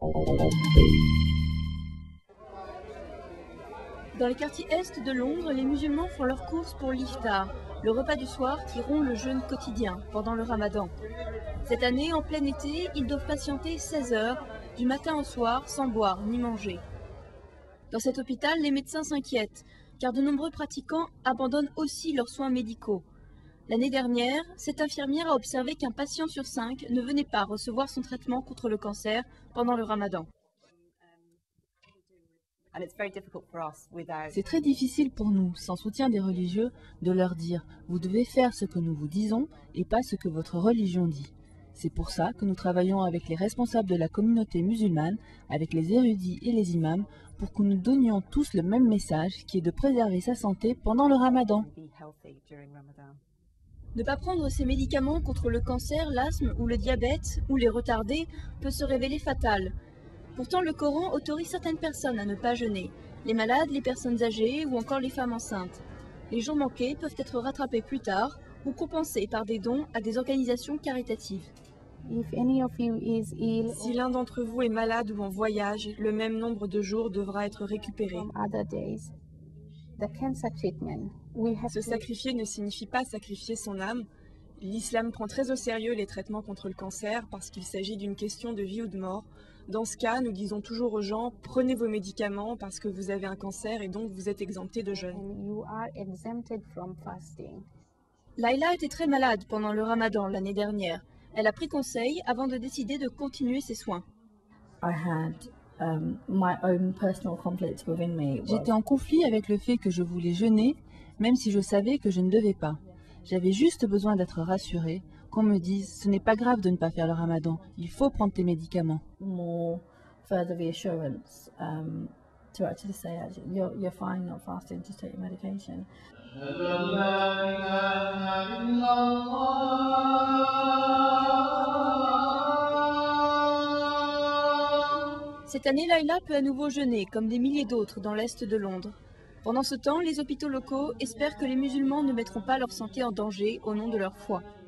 Dans les quartiers est de Londres, les musulmans font leurs courses pour l'iftar, le repas du soir qui rompt le jeûne quotidien pendant le ramadan. Cette année, en plein été, ils doivent patienter 16 heures, du matin au soir, sans boire ni manger. Dans cet hôpital, les médecins s'inquiètent, car de nombreux pratiquants abandonnent aussi leurs soins médicaux. L'année dernière, cette infirmière a observé qu'un patient sur 5 ne venait pas recevoir son traitement contre le cancer pendant le ramadan. C'est très difficile pour nous, sans soutien des religieux, de leur dire « vous devez faire ce que nous vous disons et pas ce que votre religion dit ». C'est pour ça que nous travaillons avec les responsables de la communauté musulmane, avec les érudits et les imams, pour que nous donnions tous le même message qui est de préserver sa santé pendant le ramadan. Ne pas prendre ces médicaments contre le cancer, l'asthme ou le diabète, ou les retarder, peut se révéler fatal. Pourtant, le Coran autorise certaines personnes à ne pas jeûner, les malades, les personnes âgées ou encore les femmes enceintes. Les jours manqués peuvent être rattrapés plus tard ou compensés par des dons à des organisations caritatives. Si l'un d'entre vous est malade ou en voyage, le même nombre de jours devra être récupéré. Se sacrifier ne signifie pas sacrifier son âme. L'islam prend très au sérieux les traitements contre le cancer parce qu'il s'agit d'une question de vie ou de mort. Dans ce cas, nous disons toujours aux gens, prenez vos médicaments parce que vous avez un cancer et donc vous êtes exempté de jeûne. Laila était très malade pendant le ramadan l'année dernière. Elle a pris conseil avant de décider de continuer ses soins. J'étais en conflit avec le fait que je voulais jeûner, même si je savais que je ne devais pas. J'avais juste besoin d'être rassurée, qu'on me dise « ce n'est pas grave de ne pas faire le ramadan, il faut prendre tes médicaments ». Cette année, Laila peut à nouveau jeûner, comme des milliers d'autres dans l'est de Londres. Pendant ce temps, les hôpitaux locaux espèrent que les musulmans ne mettront pas leur santé en danger au nom de leur foi.